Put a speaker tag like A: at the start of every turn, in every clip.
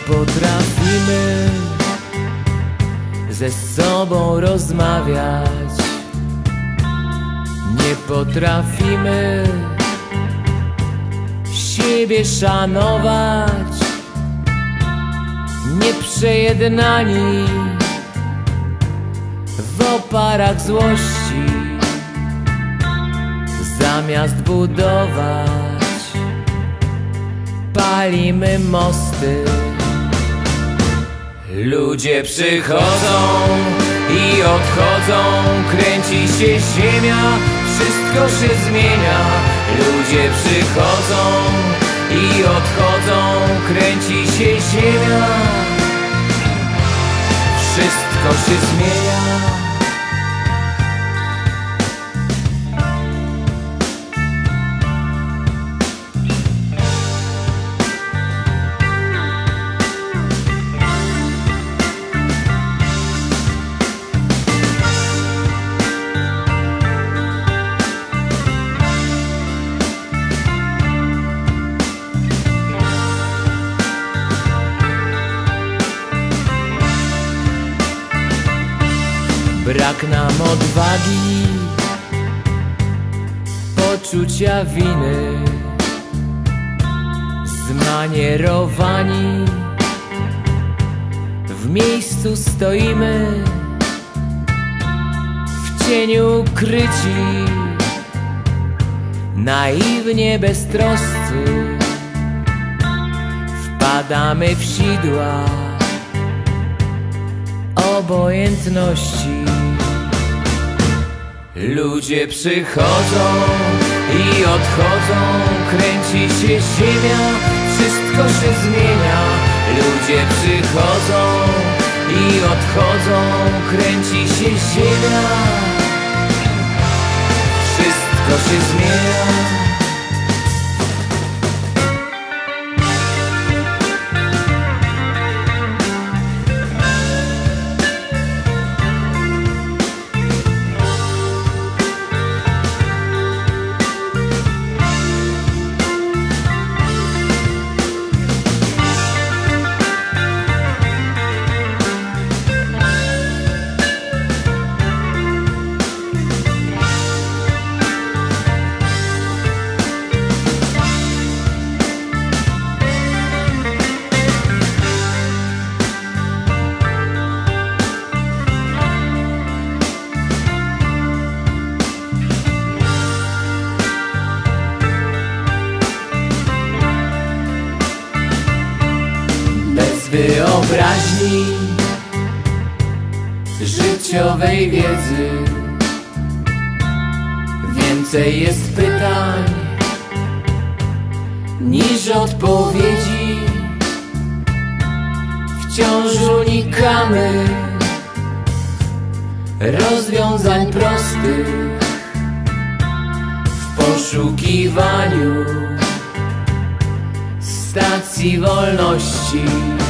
A: potrafimy ze sobą rozmawiać, nie potrafimy siebie szanować, nieprzejednani w oparach złości, zamiast budować palimy mosty. Ludzie przychodzą i odchodzą, kręci się ziemia, wszystko się zmienia. Ludzie przychodzą i odchodzą, kręci się ziemia, wszystko się zmienia. Brak nam odwagi, poczucia winy, zmanierowani w miejscu stoimy, w cieniu ukryci, naiwnie beztroscy, wpadamy w sidła obojętności. Ludzie przychodzą i odchodzą, kręci się ziemia, wszystko się zmienia. Ludzie przychodzą i odchodzą, kręci się ziemia, wszystko się zmienia. Wyobraźni, życiowej wiedzy, więcej jest pytań niż odpowiedzi. Wciąż unikamy rozwiązań prostych w poszukiwaniu stacji wolności.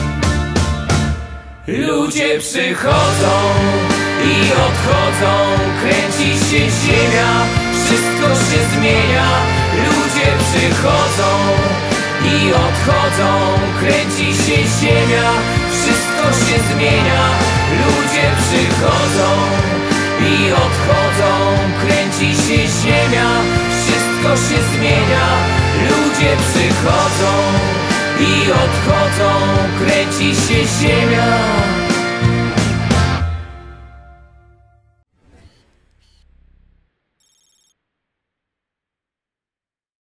A: Ludzie przychodzą i odchodzą, kręci się ziemia, wszystko się zmienia. Ludzie przychodzą i odchodzą, kręci się ziemia, wszystko się zmienia. Ludzie przychodzą i odchodzą, kręci się ziemia, wszystko się zmienia. Ludzie przychodzą i odchodzą, kręci się ziemia.